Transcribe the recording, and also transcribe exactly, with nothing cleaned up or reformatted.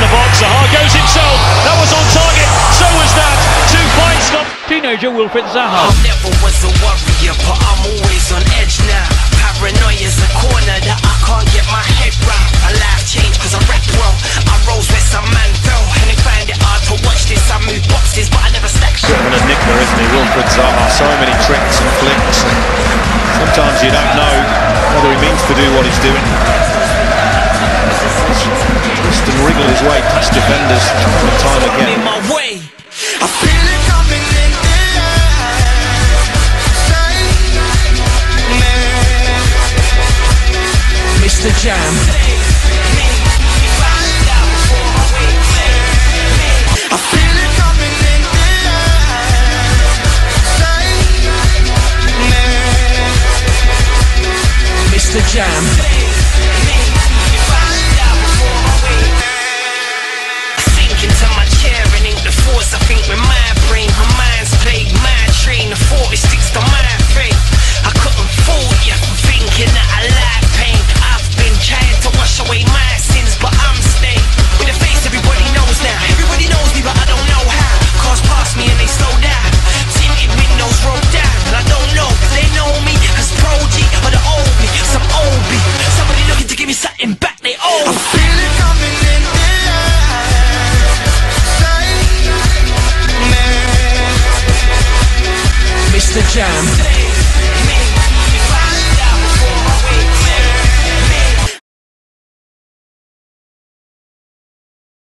the box. Zaha goes himself. That was on target. So was that. Two points. Not teenager Wilfried Zaha. I never was a warrior, but I'm always on edge now. Paranoia's a corner that I can't get my head round. My life changed cause I rap well. I rose where some man fell, and they find it hard to watch this. I move boxes, but I never stack shit. And a nickler, isn't he, Wilfried Zaha? So many tricks and flicks. Sometimes you don't know whether he means to do what he's doing. Twist and wriggle his way past defenders time and time again. In my way, I feel it coming in the air. Say, man, Mister Jam. I feel it coming in the air. Say, man, Mister Jam. Into my chair and ink the force. I think with my brain, my mind's played my train. The forty sticks to my faith. I couldn't fool you for thinking that I like pain. I've been trying to wash away my sins, but I'm staying with a face everybody knows now. Everybody knows me, but I don't know how. Cars pass me and they slow down. Tinted windows roll down, and I don't know if they know me as Pro G or the old me, some old me. Somebody looking to give me something back they owe. I feel it coming in the air. Mister Jam.